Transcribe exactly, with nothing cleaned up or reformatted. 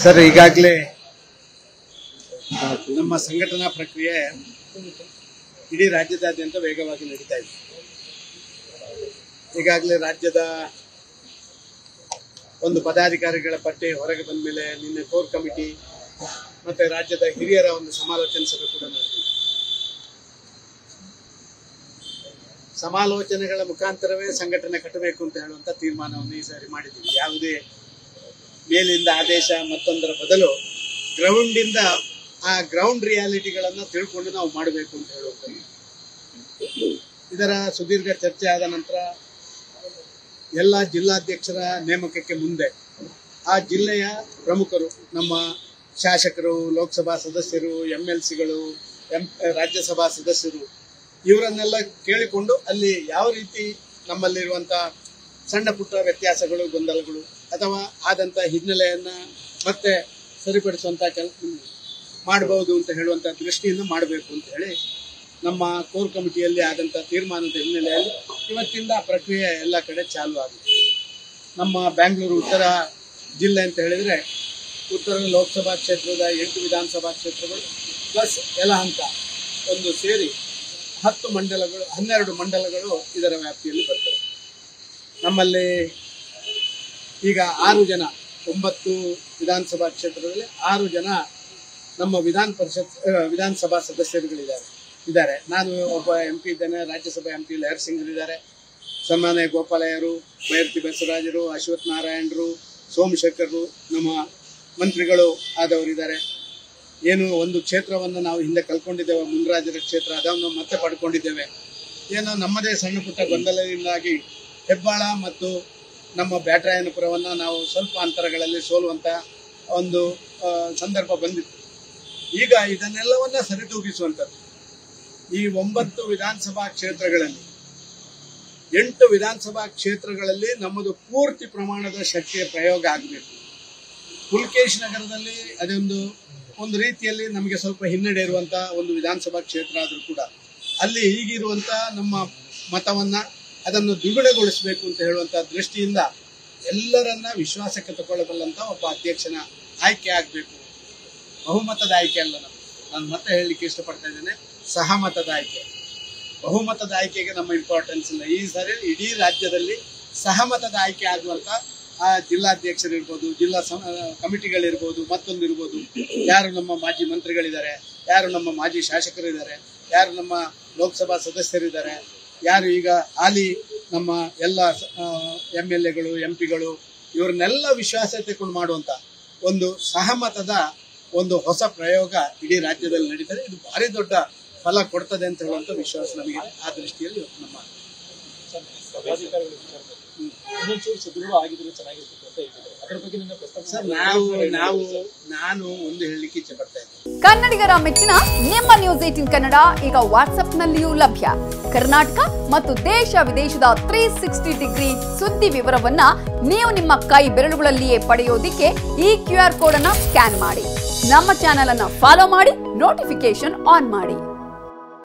Sir, ಈಗಾಗಲೇ ನಮ್ಮ ಸಂಘಟನಾ ಪ್ರಕ್ರಿಯೆ ಇಡೀ ರಾಜ್ಯದಾದ್ಯಂತ ವೇಗವಾಗಿ ನಡೀತಾ ಇದೆ. ಈಗಾಗಲೇ ರಾಜ್ಯದ ಒಂದು ಪದಾಧಿಕಾರಿಗಳ ಪಟ್ಟಿ ಹೊರಗೆ ಬಂದ ಮೇಲೆ ನಿನ್ನೆ ಕೋರ್ ಕಮಿಟಿ ಮತ್ತೆ ರಾಜ್ಯದ ಹಿರಿಯರ ಒಂದು ಸಮಾಲೋಚನೆ ಸಭೆ ಕೂಡ ನಡೆದಿದೆ. ಸಮಾಲೋಚನೆಗಳ ಮುಖಾಂತರವೇ ಸಂಘಟನೆ ಕಟ್ಟಬೇಕು ಅಂತ ಹೇಳುವಂತ ತೀರ್ಮಾನವನ್ನು ಈ ಸಾರಿ ಮಾಡಿದ್ದೀವಿ. ಯಾವುದೇ ಮೇಲಿಂದ ಆದೇಶ ಮತ್ತೊಂದರ ಬದಲು ಗ್ರೌಂಡ್ ಇಂದ ಆ ಗ್ರೌಂಡ್ ರಿಯಾಲಿಟಿಗಳನ್ನ ತಿಳ್ಕೊಂಡು ನಾವು ಮಾಡಬೇಕು ಅಂತ ಹೇಳುವಂಥದ್ದು. ಇದರ ಸುದೀರ್ಘ ಚರ್ಚೆ ಆದ ನಂತರ ಎಲ್ಲ ಜಿಲ್ಲಾಧ್ಯಕ್ಷರ ನೇಮಕಕ್ಕೆ ಮುಂದೆ ಆ ಜಿಲ್ಲೆಯ ಪ್ರಮುಖರು, ನಮ್ಮ ಶಾಸಕರು, ಲೋಕಸಭಾ ಸದಸ್ಯರು, ಎಂ ಎಲ್ ಸಿಗಳು, ಎಂ ರಾಜ್ಯಸಭಾ ಸದಸ್ಯರು ಇವರನ್ನೆಲ್ಲ ಕೇಳಿಕೊಂಡು ಅಲ್ಲಿ ಯಾವ ರೀತಿ ನಮ್ಮಲ್ಲಿರುವಂತಹ ಸಣ್ಣ ಪುಟ್ಟ ವ್ಯತ್ಯಾಸಗಳು, ಗೊಂದಲಗಳು ಅಥವಾ ಆದಂತ ಹಿನ್ನೆಲೆಯನ್ನ ಮತ್ತೆ ಸರಿಪಡಿಸುವಂತ ಕೆಲಸ ಮಾಡಬಹುದು ಅಂತ ಹೇಳುವಂತ ದೃಷ್ಟಿಯಿಂದ ಮಾಡಬೇಕು ಅಂತ ಹೇಳಿ ನಮ್ಮ ಕೋರ್ ಕಮಿಟಿಯಲ್ಲಿ ಆದಂತ ತೀರ್ಮಾನದ ಹಿನ್ನೆಲೆಯಲ್ಲಿ ಇವತ್ತಿಂದ ಪ್ರಕ್ರಿಯೆ ಎಲ್ಲ ಕಡೆ ಚಾಲು ಆಗಿದೆ. ನಮ್ಮ ಬ್ಯಾಂಗ್ಳೂರು ಉತ್ತರ ಜಿಲ್ಲೆ ಅಂತ ಹೇಳಿದ್ರೆ ಉತ್ತರ ಲೋಕಸಭಾ ಕ್ಷೇತ್ರದ ಎಂಟು ವಿಧಾನಸಭಾ ಕ್ಷೇತ್ರಗಳು ಪ್ಲಸ್ ಯಲಹಂಕ ಒಂದು ಸೇರಿ ಹತ್ತು ಮಂಡಲಗಳು ಹನ್ನೆರಡು ಮಂಡಲಗಳು ಇದರ ವ್ಯಾಪ್ತಿಯಲ್ಲಿ ಬರ್ತವೆ. ನಮ್ಮಲ್ಲಿ ಈಗ ಆರು ಜನ ಒಂಬತ್ತು ವಿಧಾನಸಭಾ ಕ್ಷೇತ್ರದಲ್ಲಿ ಆರು ಜನ ನಮ್ಮ ವಿಧಾನ ಪರಿಷತ್ ವಿಧಾನಸಭಾ ಸದಸ್ಯರುಗಳಿದ್ದಾರೆ ಇದ್ದಾರೆ. ನಾನು ಒಬ್ಬ ಎಂ ಪಿ ಇದ್ದೇನೆ. ರಾಜ್ಯಸಭಾ ಎಂ ಪಿ ಲಹರ್ ಸಿಂಗ್ ಇದ್ದಾರೆ, ಸನ್ಮಾನ್ಯ ಗೋಪಾಲಯ್ಯರು, ಬೈರತಿ ಬಸವರಾಜರು, ಅಶ್ವಥ್ ನಾರಾಯಣರು, ಸೋಮಶೇಖರರು, ನಮ್ಮ ಮಂತ್ರಿಗಳು ಆದವರಿದ್ದಾರೆ. ಏನು ಒಂದು ಕ್ಷೇತ್ರವನ್ನು ನಾವು ಹಿಂದೆ ಕಲ್ಕೊಂಡಿದ್ದೇವೆ, ಮುನ್ರಾಜರ ಕ್ಷೇತ್ರ, ಅದನ್ನು ಮತ್ತೆ ಪಡ್ಕೊಂಡಿದ್ದೇವೆ. ಏನೋ ನಮ್ಮದೇ ಸಣ್ಣ ಪುಟ್ಟ ಗೊಂದಲದಿಂದಾಗಿ ಹೆಬ್ಬಾಳ ಮತ್ತು ನಮ್ಮ ಬ್ಯಾಟರಾಯನಪುರವನ್ನು ನಾವು ಸ್ವಲ್ಪ ಅಂತರಗಳಲ್ಲಿ ಸೋಲುವಂತ ಒಂದು ಸಂದರ್ಭ ಬಂದಿತ್ತು. ಈಗ ಇದನ್ನೆಲ್ಲವನ್ನ ಸರಿದೂಗಿಸುವಂಥದ್ದು. ಈ ಒಂಬತ್ತು ವಿಧಾನಸಭಾ ಕ್ಷೇತ್ರಗಳಲ್ಲಿ ಎಂಟು ವಿಧಾನಸಭಾ ಕ್ಷೇತ್ರಗಳಲ್ಲಿ ನಮ್ಮದು ಪೂರ್ತಿ ಪ್ರಮಾಣದ ಶಕ್ತಿಯ ಪ್ರಯೋಗ ಆಗಬೇಕು. ಪುಲ್ಕೇಶ್ ನಗರದಲ್ಲಿ ಅದೊಂದು ಒಂದು ರೀತಿಯಲ್ಲಿ ನಮಗೆ ಸ್ವಲ್ಪ ಹಿನ್ನಡೆ ಇರುವಂತಹ ಒಂದು ವಿಧಾನಸಭಾ ಕ್ಷೇತ್ರ ಆದರೂ ಕೂಡ ಅಲ್ಲಿ ಈಗಿರುವಂತ ನಮ್ಮ ಮತವನ್ನ ಅದನ್ನು ದ್ವಿಗುಣಗೊಳಿಸಬೇಕು ಅಂತ ಹೇಳುವಂತಹ ದೃಷ್ಟಿಯಿಂದ ಎಲ್ಲರನ್ನ ವಿಶ್ವಾಸಕ್ಕೆ ತಗೊಳ್ಳಬಲ್ಲಂತ ಒಬ್ಬ ಅಧ್ಯಕ್ಷನ ಆಯ್ಕೆ ಆಗಬೇಕು. ಬಹುಮತದ ಆಯ್ಕೆ ಅಲ್ಲ, ನಾವು ನಾನು ಮತ್ತೆ ಹೇಳಲಿಕ್ಕೆ ಇಷ್ಟಪಡ್ತಾ ಇದ್ದೇನೆ, ಸಹಮತದ ಆಯ್ಕೆ. ಬಹುಮತದ ಆಯ್ಕೆಗೆ ನಮ್ಮ ಇಂಪಾರ್ಟೆನ್ಸ್ ಇಲ್ಲ. ಈ ಸಾರಿ ಇಡೀ ರಾಜ್ಯದಲ್ಲಿ ಸಹಮತದ ಆಯ್ಕೆ ಆಗುವಂತ ಆ ಜಿಲ್ಲಾಧ್ಯಕ್ಷರಿರ್ಬೋದು, ಜಿಲ್ಲಾ ಕಮಿಟಿಗಳಿರ್ಬೋದು, ಮತ್ತೊಂದಿರ್ಬೋದು, ಯಾರು ನಮ್ಮ ಮಾಜಿ ಮಂತ್ರಿಗಳಿದ್ದಾರೆ, ಯಾರು ನಮ್ಮ ಮಾಜಿ ಶಾಸಕರಿದ್ದಾರೆ, ಯಾರು ನಮ್ಮ ಲೋಕಸಭಾ ಸದಸ್ಯರಿದ್ದಾರೆ, ಯಾರು ಈಗ ಹಾಲಿ ನಮ್ಮ ಎಲ್ಲ ಎಂ ಎಲ್ ಎಗಳು, ಎಂ ಪಿಗಳು, ಇವ್ರನ್ನೆಲ್ಲ ವಿಶ್ವಾಸ ತೆಗೆದುಕೊಂಡು ಮಾಡುವಂತ ಒಂದು ಸಹಮತದ ಒಂದು ಹೊಸ ಪ್ರಯೋಗ ಇಡೀ ರಾಜ್ಯದಲ್ಲಿ ನಡೀತದೆ. ಇದು ಭಾರಿ ದೊಡ್ಡ ಫಲ ಕೊಡ್ತದೆ ಅಂತ ಹೇಳುವಂತ ವಿಶ್ವಾಸ ನಮಗೆ. ಆ ದೃಷ್ಟಿಯಲ್ಲಿ ನಮ್ಮ ಸರ್ ನಾವು ನಾವು ನಾನು ಒಂದು ಹೇಳಲಿಕ್ಕೆ ಇಚ್ಛೆ ಪಡ್ತಾ ಇದ್ದೀನಿ. ಕನ್ನಡಿಗರ ಮೆಚ್ಚಿನ ನಿಮ್ಮ ನ್ಯೂಸ್ ಏಟೀನ್ ಕನ್ನಡ ಈಗ ವಾಟ್ಸ್ಆಪ್ ನಲ್ಲಿಯೂ ಲಭ್ಯ. ಕರ್ನಾಟಕ ಮತ್ತು ದೇಶ ವಿದೇಶದ ತ್ರೀ ಸಿಕ್ಸ್ಟಿ ಡಿಗ್ರಿ ಸುದ್ದಿ ವಿವರವನ್ನ ನೀವು ನಿಮ್ಮ ಕೈ ಬೆರಳುಗಳಲ್ಲಿಯೇ ಪಡೆಯೋದಿಕ್ಕೆ ಈ ಕ್ಯೂ ಆರ್ ಕೋಡ್ ಅನ್ನ ಸ್ಕ್ಯಾನ್ ಮಾಡಿ. ನಮ್ಮ ಚಾನೆಲ್ ಅನ್ನ ಫಾಲೋ ಮಾಡಿ, ನೋಟಿಫಿಕೇಶನ್ ಆನ್ ಮಾಡಿ.